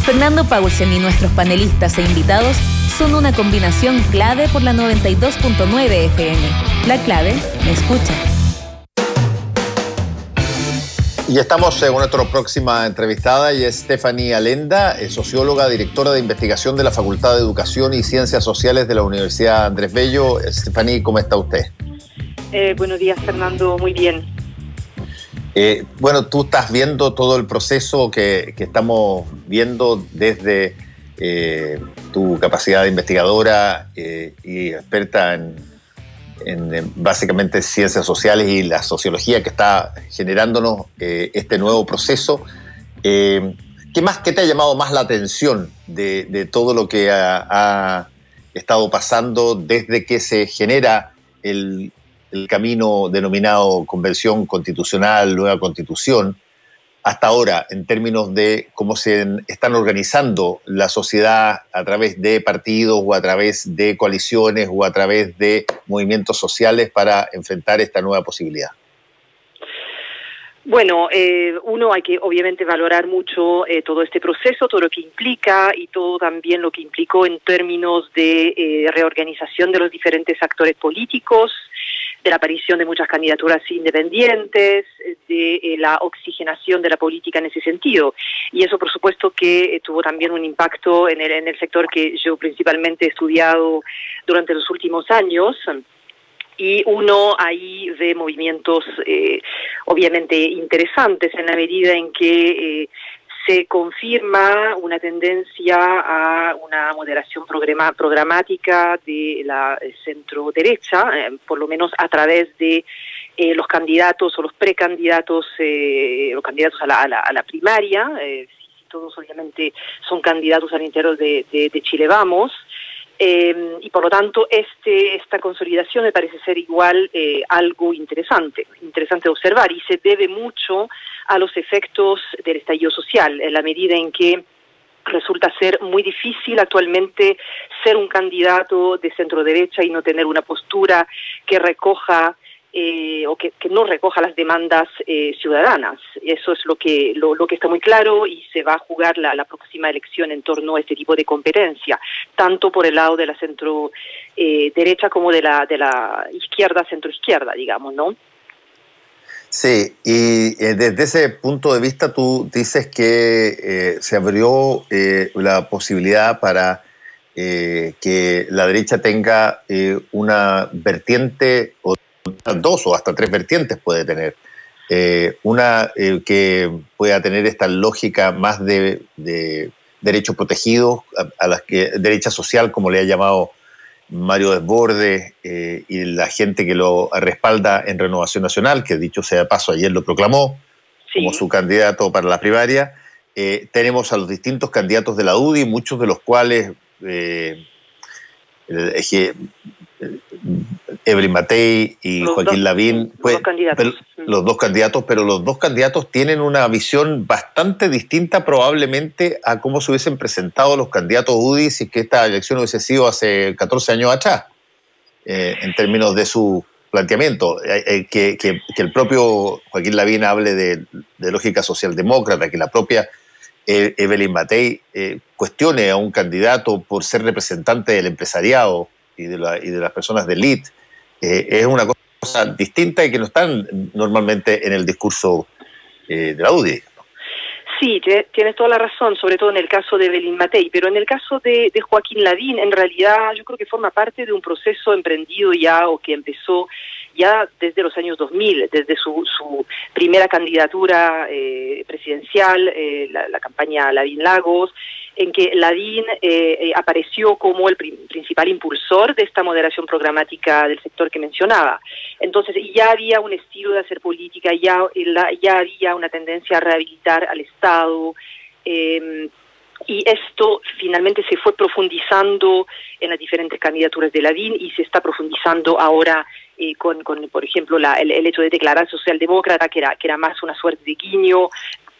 Fernando Paulsen y nuestros panelistas e invitados son una combinación clave por la 92.9 FM. La clave me escucha. Y estamos con nuestra próxima entrevistada y es Stephanie Alenda, es socióloga, directora de investigación de la Facultad de Educación y Ciencias Sociales de la Universidad Andrés Bello. Stephanie, ¿cómo está usted? Buenos días, Fernando, muy bien. Bueno, tú estás viendo todo el proceso que estamos viendo desde tu capacidad de investigadora y experta en básicamente ciencias sociales y la sociología que está generándonos este nuevo proceso. ¿Qué te ha llamado más la atención de todo lo que ha estado pasando desde que se genera el camino denominado Convención Constitucional, Nueva Constitución, hasta ahora, en términos de cómo se están organizando la sociedad a través de partidos o a través de coaliciones o a través de movimientos sociales para enfrentar esta nueva posibilidad? Bueno, uno hay que obviamente valorar mucho todo este proceso, todo lo que implica y todo también lo que implicó en términos de reorganización de los diferentes actores políticos, de la aparición de muchas candidaturas independientes, de la oxigenación de la política en ese sentido. Y eso, por supuesto, que tuvo también un impacto en el sector que yo principalmente he estudiado durante los últimos años. Y uno ahí ve movimientos obviamente interesantes en la medida en que se confirma una tendencia a una moderación programática de la centro-derecha, por lo menos a través de los candidatos o los precandidatos, los candidatos a la primaria, todos obviamente son candidatos al interior de Chile Vamos. Y por lo tanto esta consolidación me parece ser igual algo interesante de observar, y se debe mucho a los efectos del estallido social, en la medida en que resulta ser muy difícil actualmente ser un candidato de centro derecha y no tener una postura que recoja o que no recoja las demandas ciudadanas. Eso es lo que está muy claro, y se va a jugar la próxima elección en torno a este tipo de competencia, tanto por el lado de la centro derecha como de la izquierda, centro-izquierda, digamos, ¿no? Sí, y desde ese punto de vista tú dices que se abrió la posibilidad para que la derecha tenga una vertiente, o dos o hasta tres vertientes puede tener. Una que pueda tener esta lógica más de derechos protegidos, a las que derecha social, como le ha llamado Mario Desbordes, y la gente que lo respalda en Renovación Nacional, que dicho sea de paso ayer lo proclamó como su candidato para la primaria. Tenemos a los distintos candidatos de la UDI, muchos de los cuales Evelyn Matei y Joaquín Lavín, los dos candidatos, pero los dos candidatos tienen una visión bastante distinta probablemente a cómo se hubiesen presentado los candidatos UDI si que esta elección hubiese sido hace 14 años atrás, en términos de su planteamiento. Que el propio Joaquín Lavín hable de lógica socialdemócrata, que la propia Evelyn Matei cuestione a un candidato por ser representante del empresariado y de las personas de élite, es una cosa distinta y que no están normalmente en el discurso de la UDI. Sí, tienes toda la razón, sobre todo en el caso de Evelyn Matei, pero en el caso de Joaquín Lavín, en realidad yo creo que forma parte de un proceso emprendido ya, o que empezó ya desde los años 2000, desde su primera candidatura presidencial, la campaña Lavín-Lagos, en que Lavín apareció como el principal impulsor de esta moderación programática del sector que mencionaba. Entonces ya había un estilo de hacer política, ya había una tendencia a rehabilitar al Estado, y esto finalmente se fue profundizando en las diferentes candidaturas de Lavín, y se está profundizando ahora con por ejemplo, el hecho de declarar socialdemócrata, que era más una suerte de guiño,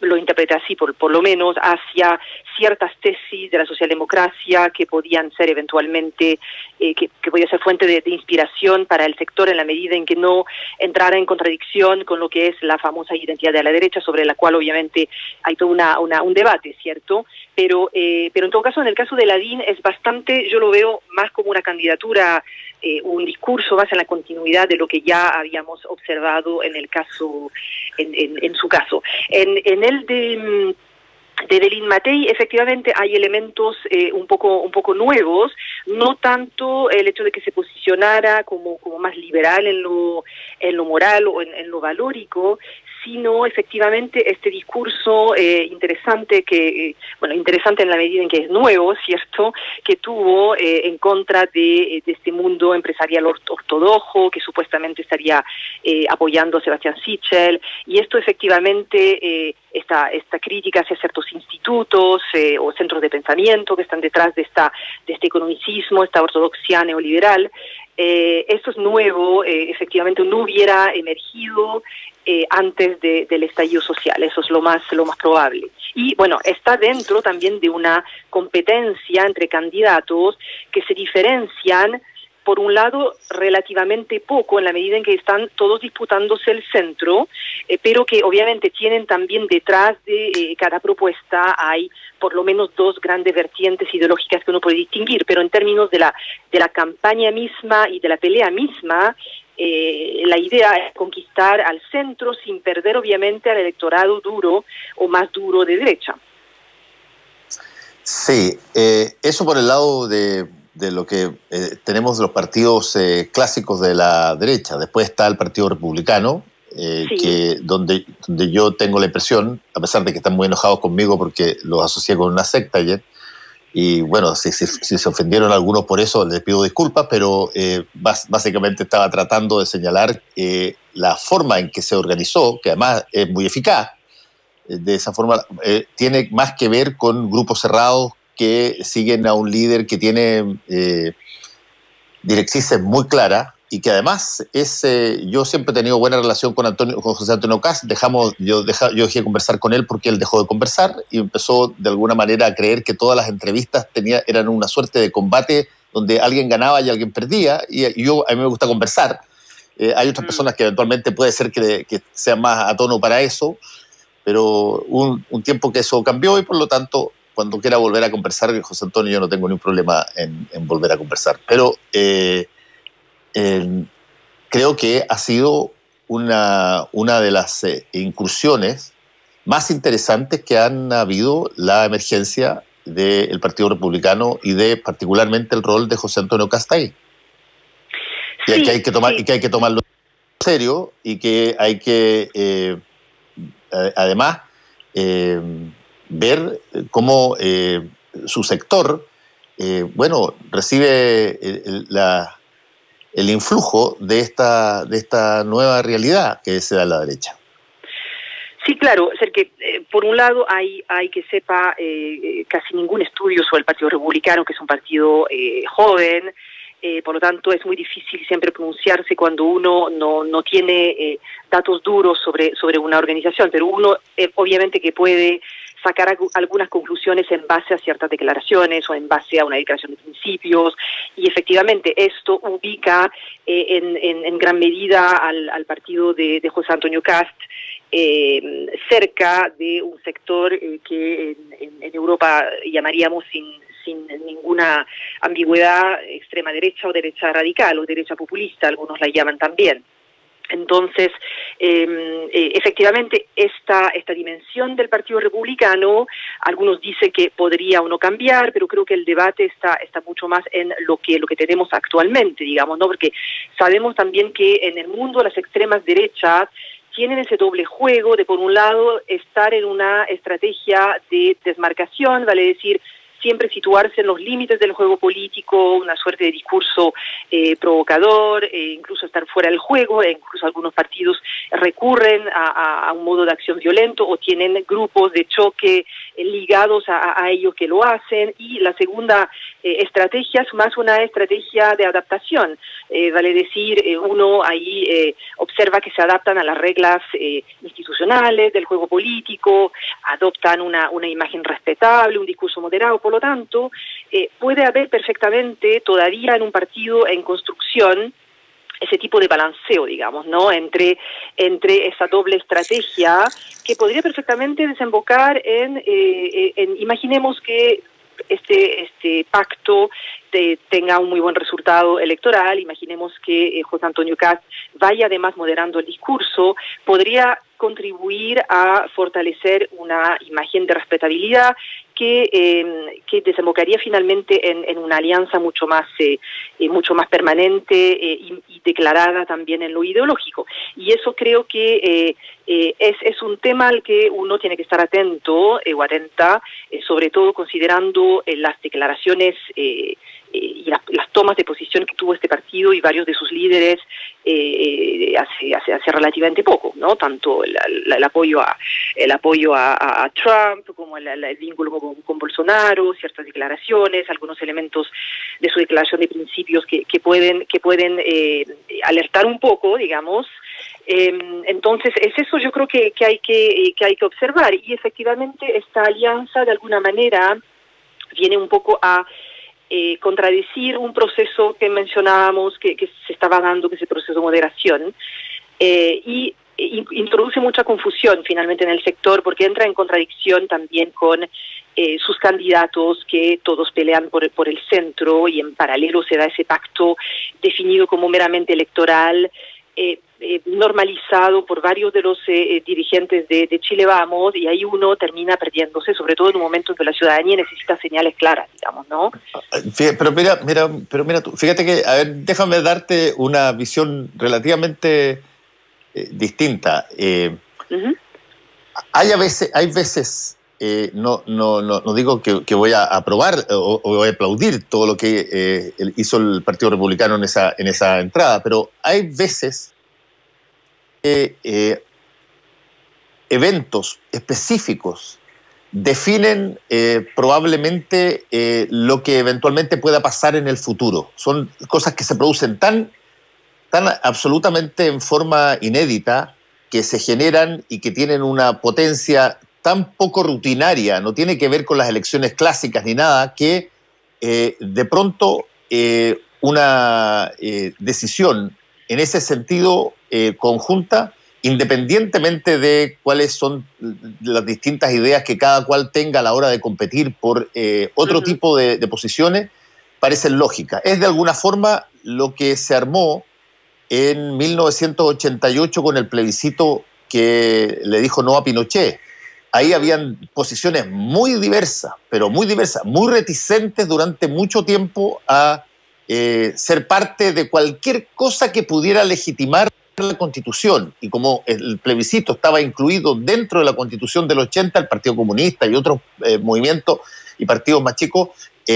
lo interpreté así por lo menos, hacia ciertas tesis de la socialdemocracia que podían ser eventualmente, que podía ser fuente de inspiración para el sector en la medida en que no entrara en contradicción con lo que es la famosa identidad de la derecha, sobre la cual obviamente hay todo un debate, ¿cierto? Pero en todo caso, en el caso de Lavín es bastante, yo lo veo más como una candidatura, un discurso más en la continuidad de lo que ya habíamos observado en el caso, en su caso. En el de Delín Matei, efectivamente hay elementos un poco nuevos, no tanto el hecho de que se posicionara como más liberal en lo moral o en lo valórico, sino efectivamente este discurso interesante interesante en la medida en que es nuevo, ¿cierto?, que tuvo en contra de este mundo empresarial ortodoxo que supuestamente estaría apoyando a Sebastián Sichel, y esto efectivamente esta crítica hacia ciertos institutos o centros de pensamiento que están detrás de este economicismo, esta ortodoxia neoliberal. Esto es nuevo, efectivamente no hubiera emergido antes del estallido social, eso es lo más probable. Y bueno, está dentro también de una competencia entre candidatos que se diferencian, por un lado, relativamente poco, en la medida en que están todos disputándose el centro, pero que obviamente tienen también detrás de cada propuesta hay por lo menos dos grandes vertientes ideológicas que uno puede distinguir, pero en términos de la campaña misma y de la pelea misma, la idea es conquistar al centro sin perder obviamente al electorado duro o más duro de derecha. Sí, eso por el lado de lo que tenemos de los partidos clásicos de la derecha. Después está el Partido Republicano, sí, donde yo tengo la impresión, a pesar de que están muy enojados conmigo porque los asocié con una secta ayer, y bueno, si se ofendieron algunos por eso, les pido disculpas, pero básicamente estaba tratando de señalar la forma en que se organizó, que además es muy eficaz. De esa forma tiene más que ver con grupos cerrados que siguen a un líder que tiene directrices muy claras y que además yo siempre he tenido buena relación con José Antonio Kast. Yo dejé de conversar con él porque él dejó de conversar y empezó de alguna manera a creer que todas las entrevistas eran una suerte de combate donde alguien ganaba y alguien perdía, y a mí me gusta conversar. Hay otras personas que eventualmente puede ser que sean más a tono para eso, pero un tiempo que eso cambió y por lo tanto cuando quiera volver a conversar, José Antonio, yo no tengo ningún problema en volver a conversar. Pero creo que ha sido una de las incursiones más interesantes que han habido la emergencia del Partido Republicano y de particularmente el rol de José Antonio Kast. Sí, y que hay que tomarlo en serio y que hay que además ver cómo su sector recibe el influjo de esta nueva realidad que se da en la derecha. Sí, claro, es que por un lado hay que sepa casi ningún estudio sobre el Partido Republicano, que es un partido joven, por lo tanto es muy difícil siempre pronunciarse cuando uno no tiene datos duros sobre una organización, pero uno obviamente que puede sacar algunas conclusiones en base a ciertas declaraciones o en base a una declaración de principios, y efectivamente esto ubica en gran medida al partido de José Antonio Kast cerca de un sector que en Europa llamaríamos sin ninguna ambigüedad extrema derecha o derecha radical o derecha populista, algunos la llaman también. Entonces, efectivamente, esta dimensión del Partido Republicano, algunos dicen que podría o no cambiar, pero creo que el debate está mucho más en lo que tenemos actualmente, digamos, ¿no? Porque sabemos también que en el mundo las extremas derechas tienen ese doble juego de, por un lado, estar en una estrategia de desmarcación, vale decir, siempre situarse en los límites del juego político, una suerte de discurso provocador, incluso estar fuera del juego, incluso algunos partidos recurren a un modo de acción violento o tienen grupos de choque ligados a ellos que lo hacen. Y la segunda estrategia es más una estrategia de adaptación, vale decir, uno ahí observa que se adaptan a las reglas institucionales del juego político, adoptan una imagen respetable, un discurso moderado. Por lo tanto, puede haber perfectamente todavía en un partido en construcción ese tipo de balanceo, digamos, ¿no? Entre esa doble estrategia que podría perfectamente desembocar en imaginemos que este pacto tenga un muy buen resultado electoral, imaginemos que José Antonio Kast vaya además moderando el discurso, podría contribuir a fortalecer una imagen de respetabilidad que desembocaría finalmente en una alianza mucho más permanente y declarada también en lo ideológico. Y eso creo que es un tema al que uno tiene que estar atento o atenta, sobre todo considerando las declaraciones y las tomas de posición que tuvo este partido y varios de sus líderes hace relativamente poco, ¿no? Tanto el apoyo a Trump como el vínculo con Bolsonaro, ciertas declaraciones, algunos elementos de su declaración de principios que pueden alertar un poco, digamos. Entonces es eso, yo creo que hay que observar, y efectivamente esta alianza de alguna manera viene un poco a contradecir un proceso que mencionábamos que se estaba dando, que es el proceso de moderación, y introduce mucha confusión finalmente en el sector, porque entra en contradicción también con sus candidatos, que todos pelean por el centro, y en paralelo se da ese pacto definido como meramente electoral, normalizado por varios de los dirigentes de Chile Vamos, y ahí uno termina perdiéndose, sobre todo en un momento en que la ciudadanía necesita señales claras, digamos, ¿no? Pero mira tú, fíjate que, a ver, déjame darte una visión relativamente distinta. Hay veces, no digo que voy a aprobar o voy a aplaudir todo lo que hizo el Partido Republicano en esa entrada, pero hay veces eventos específicos definen probablemente lo que eventualmente pueda pasar en el futuro. Son cosas que se producen tan absolutamente en forma inédita, que se generan y que tienen una potencia tan poco rutinaria, no tiene que ver con las elecciones clásicas ni nada, que de pronto una decisión en ese sentido conjunta, independientemente de cuáles son las distintas ideas que cada cual tenga a la hora de competir por otro tipo de posiciones, parecen lógicas. Es de alguna forma lo que se armó en 1988 con el plebiscito que le dijo no a Pinochet. Ahí habían posiciones muy diversas, pero muy diversas, muy reticentes durante mucho tiempo a ser parte de cualquier cosa que pudiera legitimar la Constitución. Y como el plebiscito estaba incluido dentro de la Constitución del 80, el Partido Comunista y otros movimientos y partidos más chicos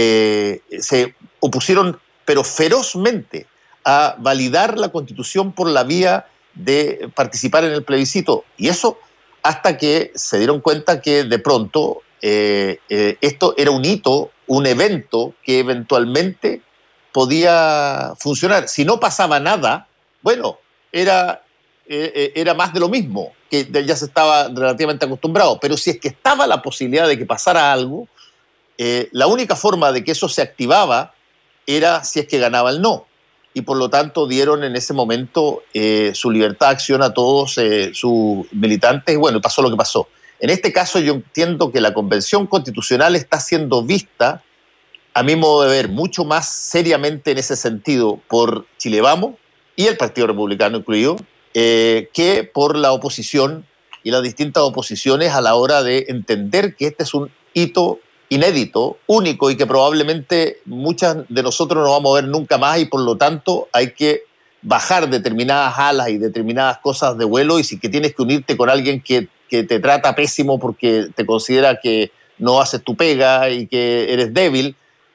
se opusieron, pero ferozmente, a validar la Constitución por la vía de participar en el plebiscito. Y eso hasta que se dieron cuenta que de pronto esto era un hito, un evento que eventualmente podía funcionar. Si no pasaba nada, bueno, era más de lo mismo, que ya se estaba relativamente acostumbrado. Pero si es que estaba la posibilidad de que pasara algo, la única forma de que eso se activaba era si es que ganaba el no. Y por lo tanto dieron en ese momento su libertad de acción a todos sus militantes, y bueno, pasó lo que pasó. En este caso yo entiendo que la Convención Constitucional está siendo vista, a mi modo de ver, mucho más seriamente en ese sentido por Chile Vamos y el Partido Republicano incluido, que por la oposición y las distintas oposiciones, a la hora de entender que este es un hito inédito, único, y que probablemente muchas de nosotros no vamos a ver nunca más, y por lo tanto hay que bajar determinadas alas y determinadas cosas de vuelo, y si que tienes que unirte con alguien que te trata pésimo porque te considera que no haces tu pega y que eres débil,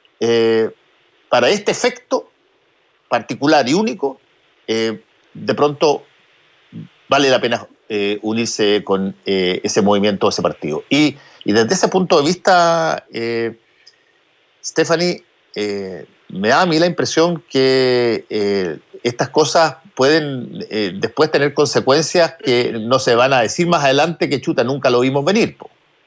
para este efecto particular y único, de pronto vale la pena unirse con ese movimiento, ese partido. Y Y desde ese punto de vista, Stephanie, me da a mí la impresión que estas cosas pueden después tener consecuencias que no se van a decir más adelante que chuta, nunca lo vimos venir.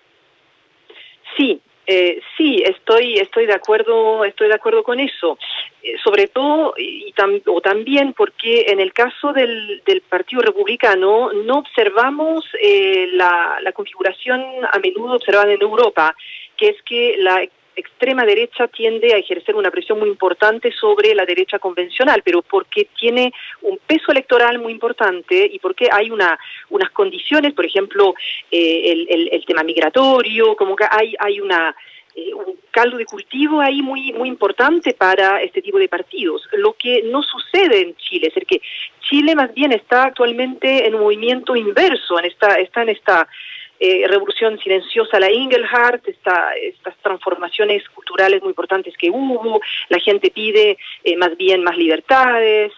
Sí, sí, estoy de acuerdo con eso. Sobre todo, o también porque en el caso del Partido Republicano no observamos la configuración a menudo observada en Europa, que es que la extrema derecha tiende a ejercer una presión muy importante sobre la derecha convencional, pero porque tiene un peso electoral muy importante y porque hay unas condiciones, por ejemplo, el tema migratorio, como que hay un caldo de cultivo ahí muy importante para este tipo de partidos, lo que no sucede en Chile, es decir, que Chile más bien está actualmente en un movimiento inverso, está en esta revolución silenciosa, la Engelhardt, estas transformaciones culturales muy importantes que hubo, la gente pide más bien más libertades,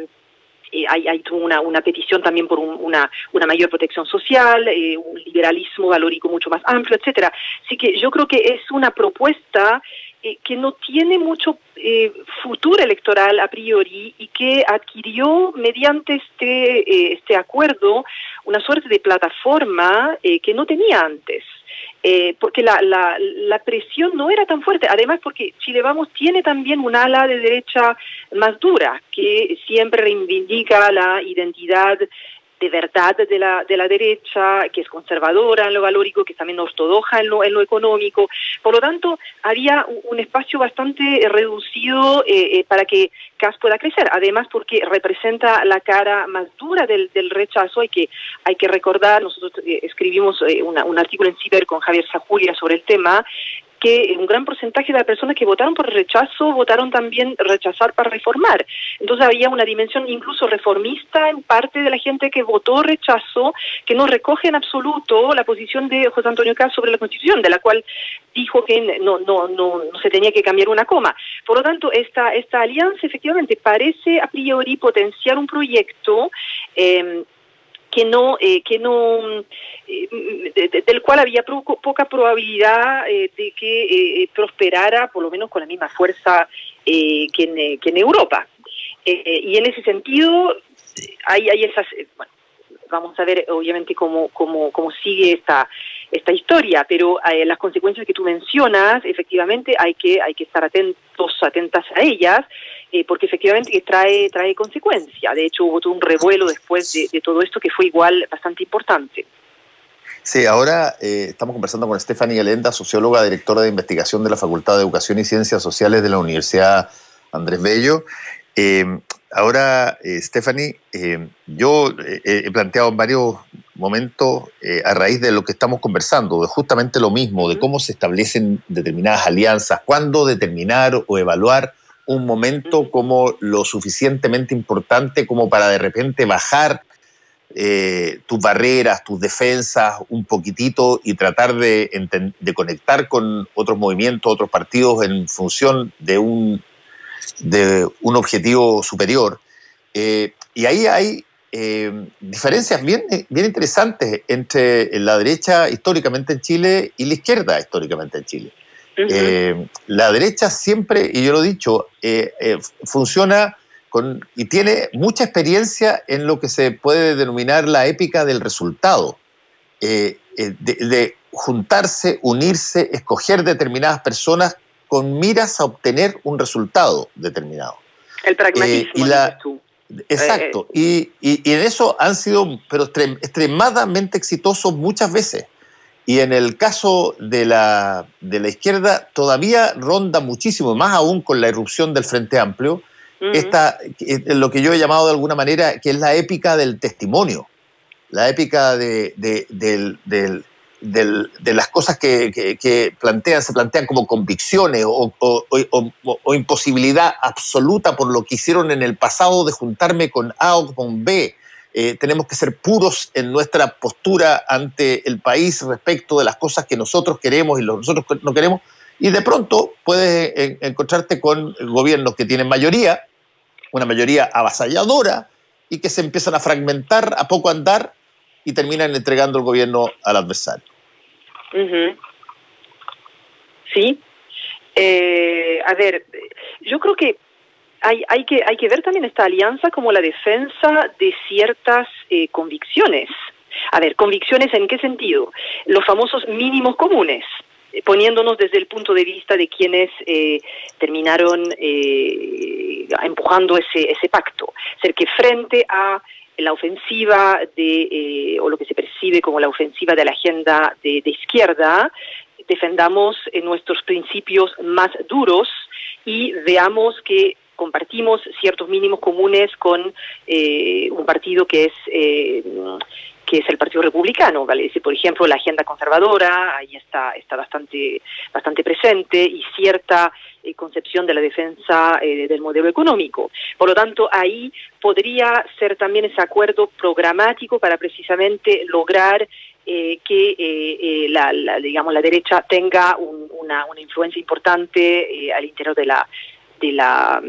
hay una petición también por una mayor protección social, un liberalismo valórico mucho más amplio, etcétera. Así que yo creo que es una propuesta que no tiene mucho futuro electoral a priori y que adquirió mediante este acuerdo una suerte de plataforma que no tenía antes. Porque la presión no era tan fuerte, además porque Chile Vamos tiene también un ala de derecha más dura, que siempre reivindica la identidad de verdad de la derecha, que es conservadora en lo valórico, que es también ortodoxa en lo económico. Por lo tanto, había un espacio bastante reducido para que Kast pueda crecer. Además, porque representa la cara más dura del rechazo. Hay que recordar, nosotros escribimos un artículo en Ciber con Javier Sajulia sobre el tema, que un gran porcentaje de las personas que votaron por rechazo votaron también rechazar para reformar. Entonces había una dimensión incluso reformista en parte de la gente que votó rechazo, que no recoge en absoluto la posición de José Antonio Kast sobre la Constitución, de la cual dijo que no se tenía que cambiar una coma. Por lo tanto, esta alianza efectivamente parece a priori potenciar un proyecto del cual había poca probabilidad de que prosperara, por lo menos con la misma fuerza que en Europa. Y en ese sentido, hay esas... bueno, vamos a ver obviamente cómo sigue esta historia, pero las consecuencias que tú mencionas, efectivamente hay que estar atentas a ellas, porque efectivamente trae consecuencias. De hecho, hubo todo un revuelo después de todo esto que fue igual bastante importante. Sí, ahora estamos conversando con Stephanie Allenda, socióloga, directora de investigación de la Facultad de Educación y Ciencias Sociales de la Universidad Andrés Bello. Ahora, Stephanie, yo he planteado en varios momentos, a raíz de lo que estamos conversando, de justamente lo mismo, de cómo se establecen determinadas alianzas, cuándo determinar o evaluar un momento como lo suficientemente importante como para de repente bajar tus barreras, tus defensas un poquitito y tratar de conectar con otros movimientos, otros partidos en función de un objetivo superior. Y ahí hay diferencias bien interesantes entre la derecha históricamente en Chile y la izquierda históricamente en Chile. La derecha siempre, y yo lo he dicho, funciona y tiene mucha experiencia en lo que se puede denominar la épica del resultado, de juntarse, unirse, escoger determinadas personas con miras a obtener un resultado determinado. El pragmatismo, tú. Exacto, y en eso han sido extremadamente exitosos muchas veces. Y en el caso de la izquierda todavía ronda muchísimo, más aún con la irrupción del Frente Amplio, lo que yo he llamado de alguna manera, que es la épica del testimonio, la épica de las cosas que se plantean como convicciones o imposibilidad absoluta por lo que hicieron en el pasado de juntarme con A o con B. Tenemos que ser puros en nuestra postura ante el país respecto de las cosas que nosotros queremos y nosotros no queremos, y de pronto puedes encontrarte con gobiernos que tienen mayoría, una mayoría avasalladora, y que se empiezan a fragmentar a poco andar y terminan entregando el gobierno al adversario. Sí. A ver, yo creo que hay que ver también esta alianza como la defensa de ciertas convicciones. A ver, ¿convicciones en qué sentido? Los famosos mínimos comunes, poniéndonos desde el punto de vista de quienes terminaron empujando ese pacto. Ser que frente a la ofensiva o lo que se percibe como la ofensiva de la agenda de izquierda, defendamos nuestros principios más duros y veamos que compartimos ciertos mínimos comunes con un partido que es el Partido Republicano, ¿vale? Por ejemplo, la agenda conservadora, ahí está bastante presente, y cierta concepción de la defensa del modelo económico. Por lo tanto, ahí podría ser también ese acuerdo programático para precisamente lograr que la derecha tenga una influencia importante al interior de la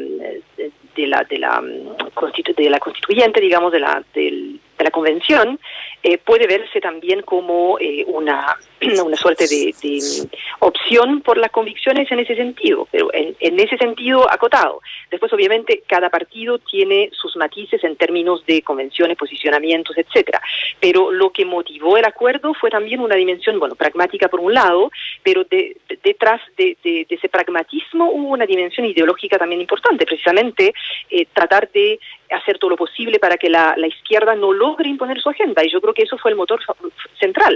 constituyente, digamos, de la convención. Puede verse también como una suerte de opción por las convicciones en ese sentido, pero en ese sentido acotado. Después, obviamente, cada partido tiene sus matices en términos de convenciones, posicionamientos, etcétera. Pero lo que motivó el acuerdo fue también una dimensión, pragmática por un lado, pero detrás de ese pragmatismo hubo una dimensión ideológica también importante, precisamente tratar de hacer todo lo posible para que la izquierda no logre imponer su agenda, y yo creo que eso fue el motor central.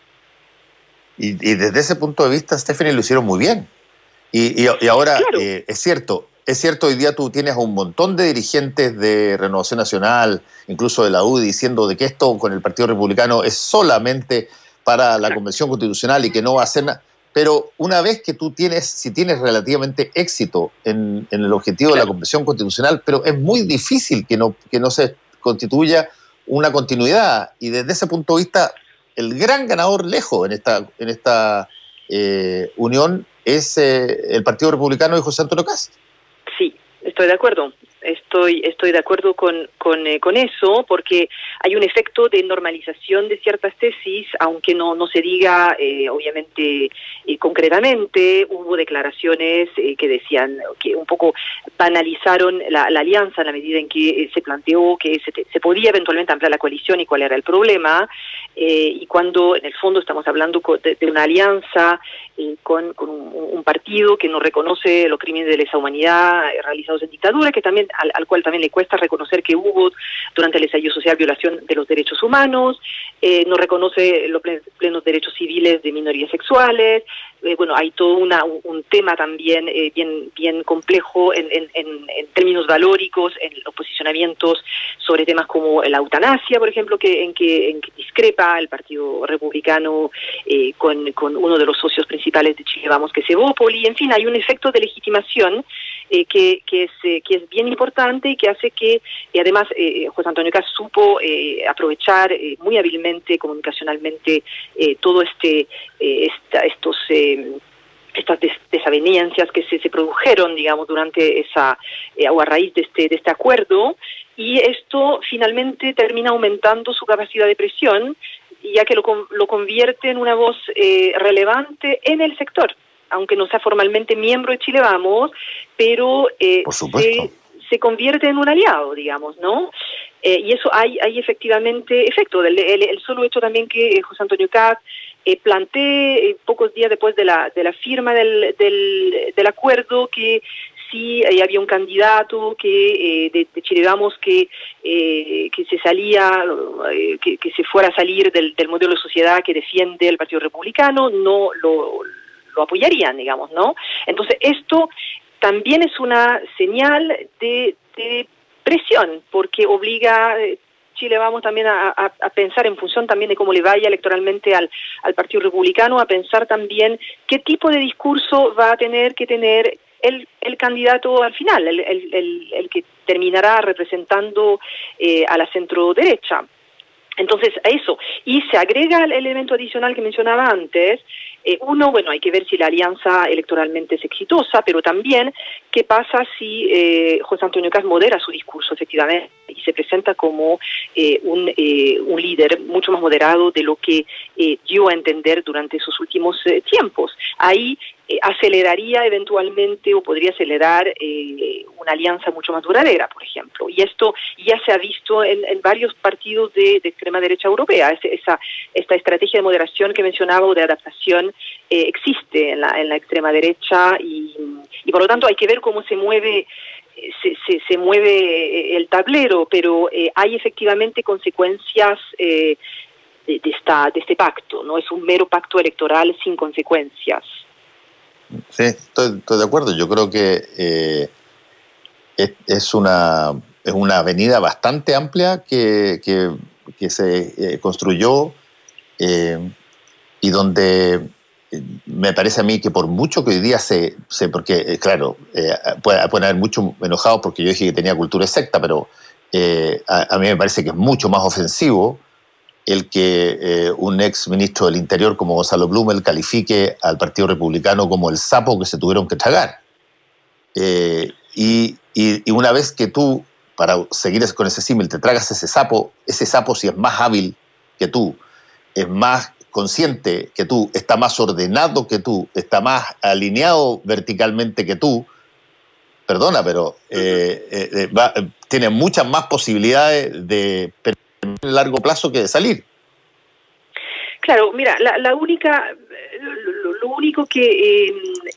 Y desde ese punto de vista, Stephanie, lo hicieron muy bien. Y ahora, claro, es cierto, hoy día tú tienes a un montón de dirigentes de Renovación Nacional, incluso de la UDI, diciendo de que esto con el Partido Republicano es solamente para la Convención Constitucional y que no va a hacer nada. Pero una vez que si tienes relativamente éxito en el objetivo de la Convención Constitucional, pero es muy difícil que no se constituya una continuidad. Y desde ese punto de vista, el gran ganador lejos en esta unión es el Partido Republicano de José Antonio Kast. Sí, estoy de acuerdo. Estoy de acuerdo con eso, porque hay un efecto de normalización de ciertas tesis, aunque no se diga, obviamente, concretamente. Hubo declaraciones que decían, que un poco banalizaron la alianza en la medida en que se planteó que se podía eventualmente ampliar la coalición y cuál era el problema, y cuando en el fondo estamos hablando de una alianza con un partido que no reconoce los crímenes de lesa humanidad realizados en dictadura, que también al cual también le cuesta reconocer que hubo durante el estallido social violación de los derechos humanos, no reconoce los plenos derechos civiles de minorías sexuales. Hay todo un tema también bien complejo en términos valóricos, en los posicionamientos sobre temas como la eutanasia, por ejemplo, en que discrepa el Partido Republicano con uno de los socios principales de Chile Vamos, que es Evópoli. En fin, hay un efecto de legitimación que es bien importante y que hace que, además, José Antonio Kast supo aprovechar muy hábilmente, comunicacionalmente, todo estas desavenencias que se produjeron, digamos, durante o a raíz de este acuerdo, y esto finalmente termina aumentando su capacidad de presión, ya que lo convierte en una voz relevante en el sector, aunque no sea formalmente miembro de Chile Vamos, pero se convierte en un aliado, digamos, ¿no? Y eso hay efectivamente efecto. El solo hecho también que José Antonio Kast plantee pocos días después de la firma del acuerdo que sí había un candidato de Chile Vamos que se salía, que se fuera a salir del modelo de sociedad que defiende el Partido Republicano, no lo apoyarían, digamos, ¿no? Entonces esto también es una señal de presión, porque obliga Chile Vamos también a pensar, en función también de cómo le vaya electoralmente al Partido Republicano, a pensar también qué tipo de discurso va a tener que tener el candidato al final, el que terminará representando a la centro derecha. Entonces, a eso. Y se agrega el elemento adicional que mencionaba antes. Uno, hay que ver si la alianza electoralmente es exitosa, pero también qué pasa si José Antonio Kast modera su discurso, efectivamente, y se presenta como un líder mucho más moderado de lo que dio a entender durante sus últimos tiempos. Ahí aceleraría eventualmente o podría acelerar una alianza mucho más duradera, por ejemplo. Y esto ya se ha visto en varios partidos de extrema derecha europea. Esta estrategia de moderación que mencionaba o de adaptación existe en la extrema derecha y por lo tanto hay que ver cómo se mueve el tablero, pero hay efectivamente consecuencias de este pacto. No es un mero pacto electoral sin consecuencias. Sí, estoy de acuerdo. Yo creo que es una avenida bastante amplia que se construyó y donde me parece a mí que por mucho que hoy día porque claro, pueden haber muchos enojados porque yo dije que tenía cultura de secta, pero a mí me parece que es mucho más ofensivo el que un ex ministro del Interior como Gonzalo Blumel califique al Partido Republicano como el sapo que se tuvieron que tragar. Y una vez que tú, para seguir con ese símil, te tragas ese sapo si es más hábil que tú, es más consciente que tú, está más ordenado que tú, está más alineado verticalmente que tú, perdona, pero tiene muchas más posibilidades de en el largo plazo que de salir. Claro, mira, lo único que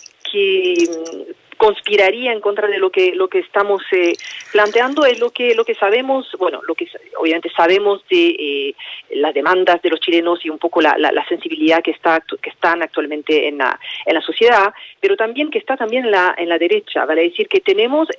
conspiraría en contra de lo que estamos planteando es lo que sabemos, bueno, lo que obviamente sabemos de las demandas de los chilenos y un poco la sensibilidad que están actualmente en la sociedad, pero también que está también en la derecha, vale decir que tenemos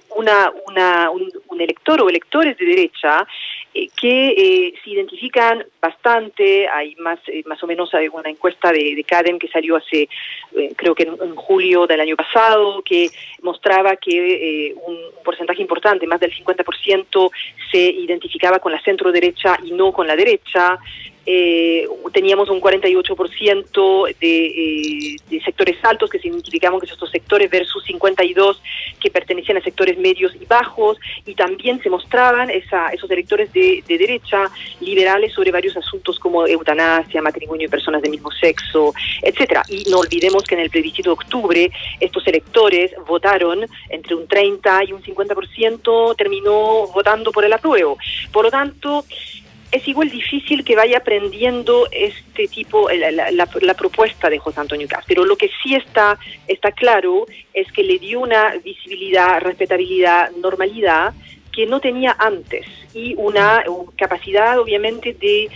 un elector o electores de derecha que se identifican bastante. Hay más o menos hay una encuesta de Cadem que salió hace creo que en julio del año pasado, que mostraba que un porcentaje importante, más del 50%, se identificaba con la centro derecha y no con la derecha. Teníamos un 48% de sectores altos que se identificaban con estos sectores versus 52% que pertenecían a sectores medios y bajos, y también se mostraban esos electores de derecha liberales sobre varios asuntos como eutanasia, matrimonio de personas del mismo sexo, etcétera. Y no olvidemos que en el plebiscito de octubre estos electores votaron entre un 30 y un 50%, terminó votando por el apruebo. Por lo tanto, es igual difícil que vaya aprendiendo este tipo, la propuesta de José Antonio Kast, pero lo que sí está claro es que le dio una visibilidad, respetabilidad, normalidad que no tenía antes, y una capacidad obviamente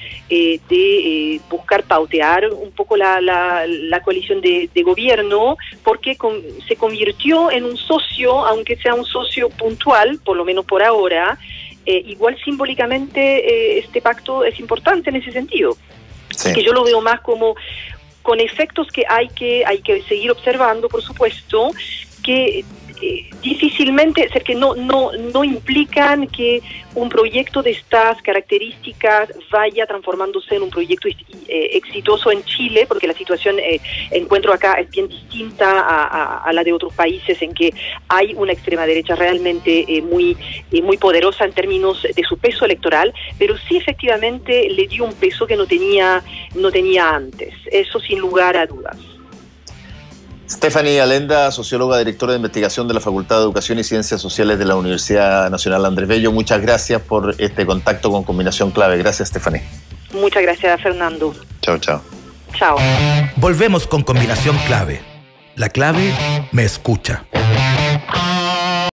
de buscar pautear un poco la coalición de gobierno, porque se convirtió en un socio, aunque sea un socio puntual, por lo menos por ahora. Igual simbólicamente este pacto es importante en ese sentido, sí. Que yo lo veo más como con efectos que hay que seguir observando, por supuesto, que difícilmente, que no implican que un proyecto de estas características vaya transformándose en un proyecto exitoso en Chile, porque la situación encuentro acá es bien distinta a la de otros países, en que hay una extrema derecha realmente muy poderosa en términos de su peso electoral, pero sí efectivamente le dio un peso que no tenía antes, eso sin lugar a dudas. Stephanie Alenda, socióloga, directora de investigación de la Facultad de Educación y Ciencias Sociales de la Universidad Nacional Andrés Bello, muchas gracias por este contacto con Combinación Clave. Gracias, Stephanie. Muchas gracias, Fernando. Chao, chao. Chao. Volvemos con Combinación Clave. La clave me escucha.